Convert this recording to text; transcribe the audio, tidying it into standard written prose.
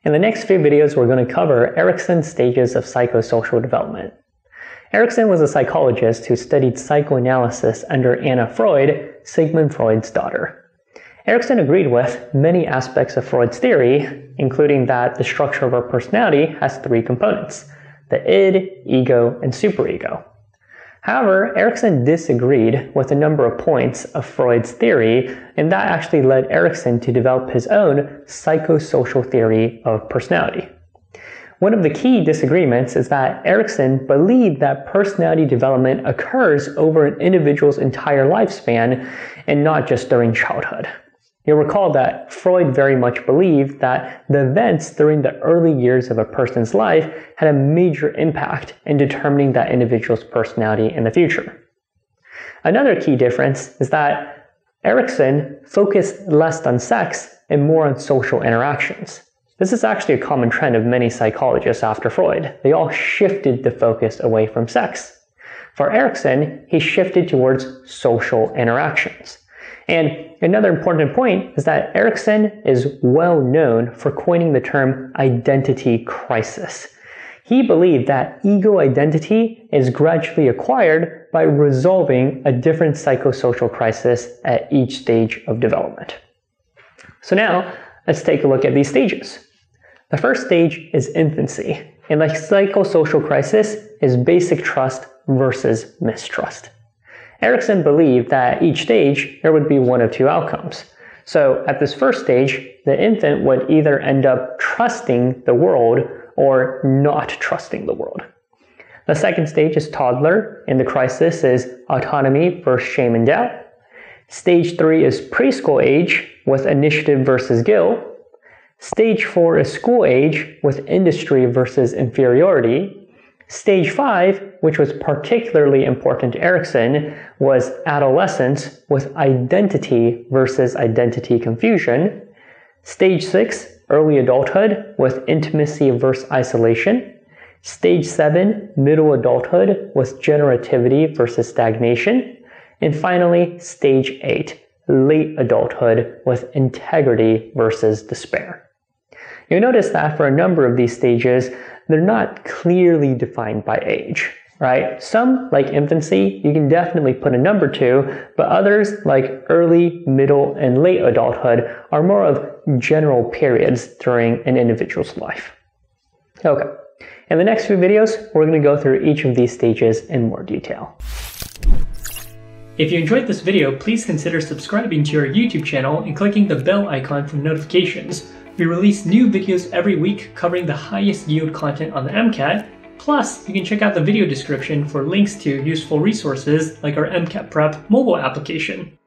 In the next few videos, we're going to cover Erikson's stages of psychosocial development. Erikson was a psychologist who studied psychoanalysis under Anna Freud, Sigmund Freud's daughter. Erikson agreed with many aspects of Freud's theory, including that the structure of our personality has three components: the id, ego, and superego. However, Erikson disagreed with a number of points of Freud's theory, and that actually led Erikson to develop his own psychosocial theory of personality. One of the key disagreements is that Erikson believed that personality development occurs over an individual's entire lifespan and not just during childhood. You'll recall that Freud very much believed that the events during the early years of a person's life had a major impact in determining that individual's personality in the future. Another key difference is that Erikson focused less on sex and more on social interactions. This is actually a common trend of many psychologists after Freud. They all shifted the focus away from sex. For Erikson, he shifted towards social interactions. And another important point is that Erikson is well known for coining the term identity crisis. He believed that ego identity is gradually acquired by resolving a different psychosocial crisis at each stage of development. So now, let's take a look at these stages. The first stage is infancy, and the psychosocial crisis is basic trust versus mistrust. Erikson believed that at each stage there would be one of two outcomes. So at this first stage, the infant would either end up trusting the world or not trusting the world. The second stage is toddler, and the crisis is autonomy versus shame and doubt. Stage 3 is preschool age with initiative versus guilt. Stage 4 is school age with industry versus inferiority. Stage 5, which was particularly important to Erikson, was adolescence with identity versus identity confusion. Stage 6, early adulthood with intimacy versus isolation. Stage 7, middle adulthood with generativity versus stagnation. And finally, Stage 8, late adulthood with integrity versus despair. You'll notice that for a number of these stages, they're not clearly defined by age, right? Some, like infancy, you can definitely put a number to, but others, like early, middle, and late adulthood, are more of general periods during an individual's life. Okay, in the next few videos, we're going to go through each of these stages in more detail. If you enjoyed this video, please consider subscribing to our YouTube channel and clicking the bell icon for notifications. We release new videos every week covering the highest yield content on the MCAT. Plus, you can check out the video description for links to useful resources like our MCAT Prep mobile application.